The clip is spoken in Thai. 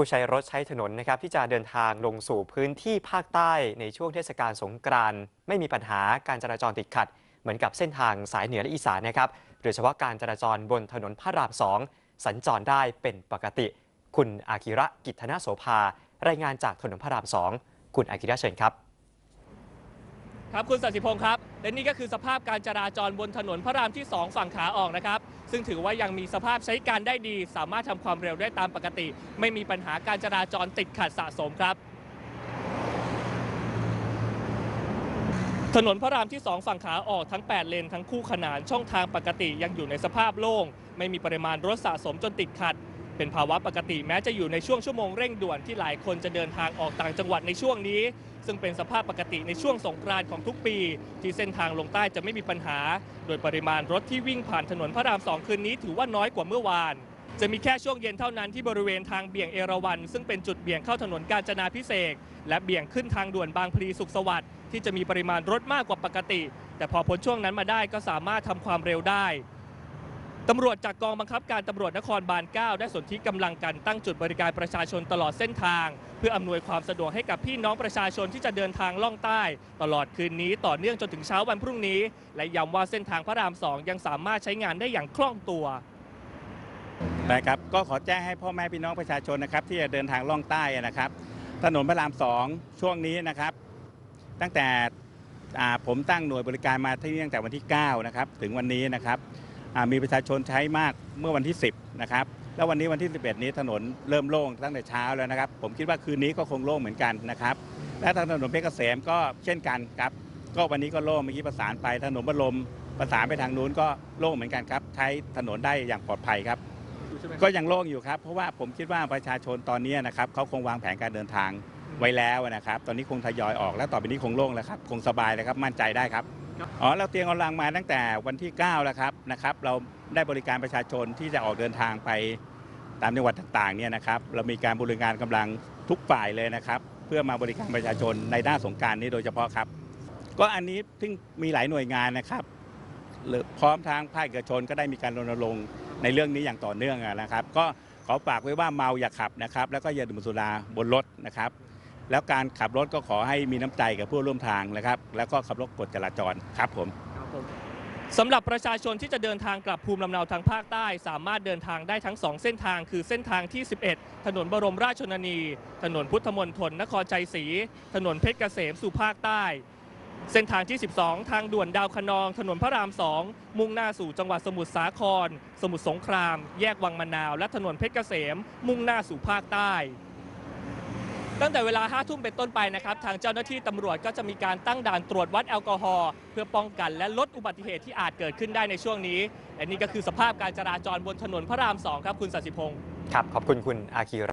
ผู้ใช้รถใช้ถนนนะครับที่จะเดินทางลงสู่พื้นที่ภาคใต้ในช่วงเทศกาลสงกรานต์ไม่มีปัญหาการจราจรติดขัดเหมือนกับเส้นทางสายเหนือและอีสานนะครับโดยเฉพาะการจราจรบนถนนพระราม2สัญจรได้เป็นปกติ คุณอากิระกิจธนโสภารายงานจากถนนพระราม2คุณอากิระเชิญครับครับคุณสัสิพงศ์ครับและนี่ก็คือสภาพการจราจรบนถนนพระรามที่2ฝั่งขาออกนะครับซึ่งถือว่ายังมีสภาพใช้การได้ดีสามารถทำความเร็วได้ตามปกติไม่มีปัญหาการจราจรติดขัดสะสมครับถนนพระรามที่2ฝั่งขาออกทั้ง8เลนทั้งคู่ขนานช่องทางปกติยังอยู่ในสภาพโล่งไม่มีปริมาณรถสะสมจนติดขัดเป็นภาวะปกติแม้จะอยู่ในช่วงชั่วโมงเร่งด่วนที่หลายคนจะเดินทางออกต่างจังหวัดในช่วงนี้ซึ่งเป็นสภาพปกติในช่วงสงกรานต์ของทุกปีที่เส้นทางลงใต้จะไม่มีปัญหาโดยปริมาณรถที่วิ่งผ่านถนนพระราม2คืนนี้ถือว่าน้อยกว่าเมื่อวานจะมีแค่ช่วงเย็นเท่านั้นที่บริเวณทางเบี่ยงเอราวัณซึ่งเป็นจุดเบี่ยงเข้าถนนกาญจนาภิเษกและเบี่ยงขึ้นทางด่วนบางพลีสุขสวัสดิ์ที่จะมีปริมาณรถมากกว่าปกติแต่พอพ้นช่วงนั้นมาได้ก็สามารถทำความเร็วได้ตำรวจจากกองบังคับการตำรวจนครบาล 9 ได้สนธิกำลังกันตั้งจุดบริการประชาชนตลอดเส้นทางเพื่ออำนวยความสะดวกให้กับพี่น้องประชาชนที่จะเดินทางล่องใต้ตลอดคืนนี้ต่อเนื่องจนถึงเช้าวันพรุ่งนี้และย้ำว่าเส้นทางพระราม 2ยังสามารถใช้งานได้อย่างคล่องตัวนะครับก็ขอแจ้งให้พ่อแม่พี่น้องประชาชนนะครับที่จะเดินทางล่องใต้นะครับถนนพระราม 2ช่วงนี้นะครับตั้งแต่ผมตั้งหน่วยบริการมาที่นี่ตั้งแต่วันที่9นะครับถึงวันนี้นะครับมีประชาชนใช้มากเมื่อวันที่10นะครับแล้ววันนี้วันที่11นี้ถนนเริ่มโล่งตั้งแต่เช้าแล้วนะครับผมคิดว่าคืนนี้ก็คงโล่งเหมือนกันนะครับและทางถนนเพชรเกษมก็เช่นกันครับก็วันนี้ก็โล่งเมื่อกี้ประสานไปถนนบรมประสานไปทางนู้นก็โล่งเหมือนกันครับใช้ถนนได้อย่างปลอดภัยครับก็ยังโล่งอยู่ครับเพราะว่าผมคิดว่าประชาชนตอนนี้นะครับเขาคงวางแผนการเดินทางไว้แล้วนะครับตอนนี้คงทยอยออกแล้วต่อไปนี้คงโล่งแล้วครับคงสบายเลยครับมั่นใจได้ครับเราเตรียมกำลังมาตั้งแต่วันที่9แล้วครับเราได้บริการประชาชนที่จะออกเดินทางไปตามจังหวัดต่างๆเนี่ยนะครับเรามีการบริการกำลังทุกฝ่ายเลยนะครับเพื่อมาบริการประชาชนในด้านสงกรานต์นี้โดยเฉพาะครับก็อันนี้ซึ่งมีหลายหน่วยงานนะครับพร้อมทางภาคเอกชนก็ได้มีการรณรงค์ในเรื่องนี้อย่างต่อเนื่องนะครับก็ขอฝากไว้ว่าเมาอย่าขับนะครับแล้วก็อย่าดื่มสุราบนรถนะครับแล้วการขับรถก็ขอให้มีน้ำใจกับผู้ร่วมทางนะครับแล้วก็ขับรถกฎจราจรครับผมสำหรับประชาชนที่จะเดินทางกลับภูมิลำเนาทางภาคใต้สามารถเดินทางได้ทั้ง2เส้นทางคือเส้นทางที่11ถนนบรมราชชนนีถนนพุทธมณฑลนครชัยศรีถนนเพชรเกษมสู่ภาคใต้เส้นทางที่12ทางด่วนดาวคะนองถนนพระราม2มุ่งหน้าสู่จังหวัดสมุทรสาครสมุทรสงครามแยกวังมะนาวและถนนเพชรเกษมมุ่งหน้าสู่ภาคใต้ตั้งแต่เวลา 5 ทุ่มเป็นต้นไปนะครับทางเจ้าหน้าที่ตำรวจก็จะมีการตั้งด่านตรวจวัดแอลกอฮอล์เพื่อป้องกันและลดอุบัติเหตุที่อาจเกิดขึ้นได้ในช่วงนี้และนี่ก็คือสภาพการจราจรบนถนนพระราม 2ครับคุณสัสิพงศ์ครับขอบคุณคุณอากิระ